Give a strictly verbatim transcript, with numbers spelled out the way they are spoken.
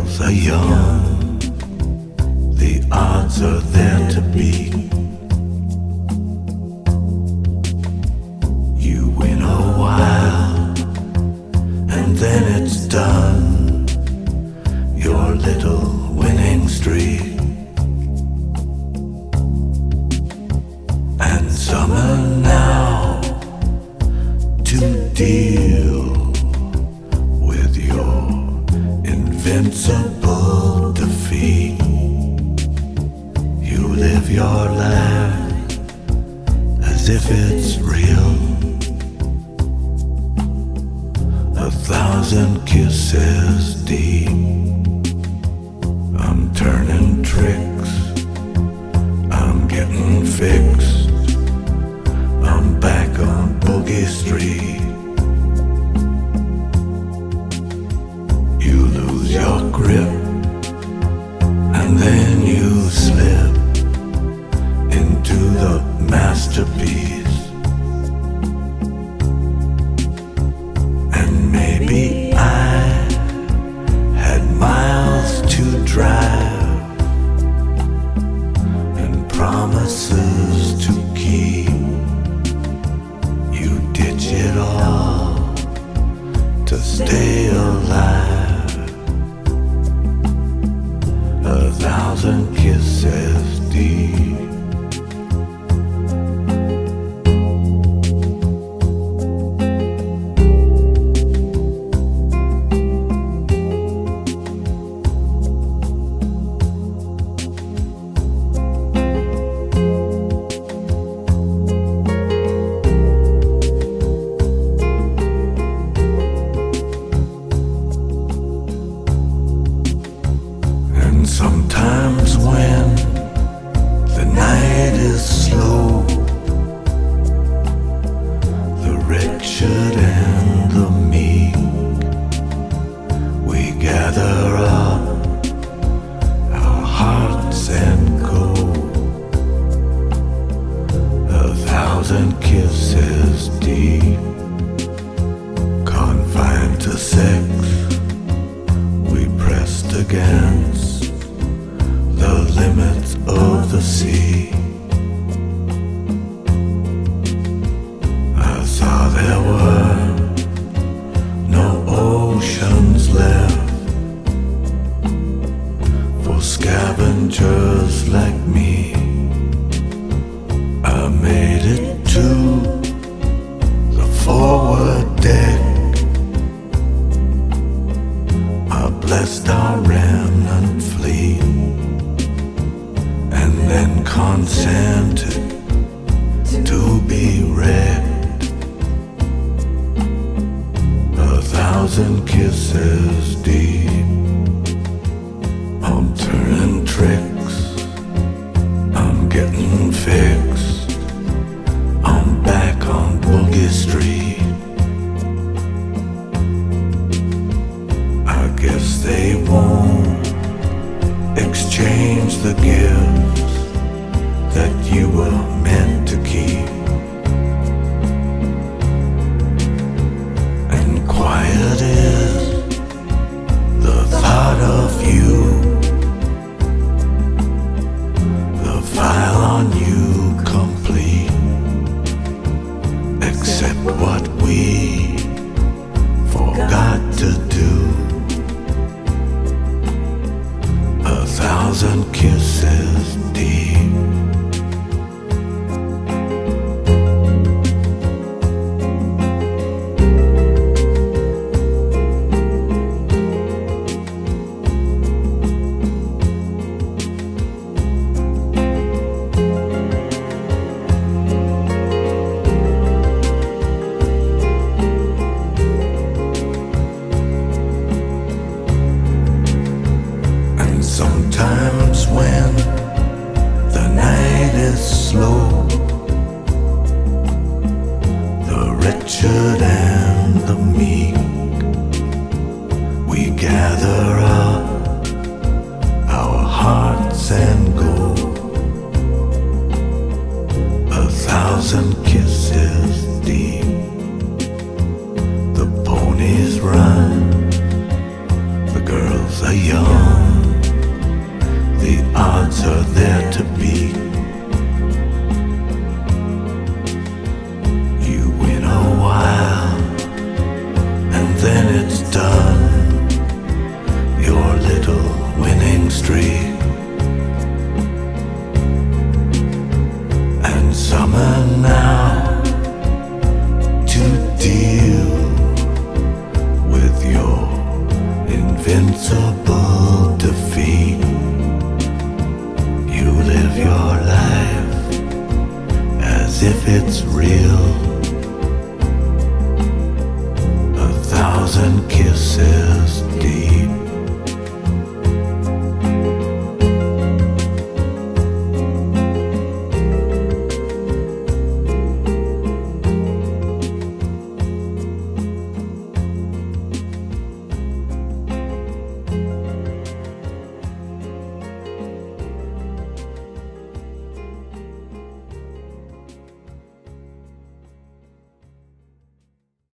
are young, the odds are there to beat. You win a while, and then it's done, your little winning streak. And summer now to deal with your invincible defeat. You live your life as if it's real. A thousand kisses deep. I'm turning tricks, I'm getting fixed, I'm back on Boogie Street. You lose your grip, and then you slip into the masterpiece. And maybe I had miles to drive and promises to keep. You ditch it all to stay alive. A thousand kisses deep. And sometimes when the night is slow, the wretched and the meek, we gather up our hearts and go. A thousand kisses deep, confined to sex, we pressed against the limits of the sea. I saw there were no oceans left for scavengers like me. I made it to the forward deck. I blessed our remnant fleet, and then consented to be wrecked. A thousand kisses deep. I'm turning tricks, I'm getting fixed, I'm back on Boogie Street. I guess they won't exchange the gifts that you were meant to keep. And quiet is the thought of you, the file on you complete, except what we forgot to do. A thousand kisses deep. Sometimes when are young. The odds are there to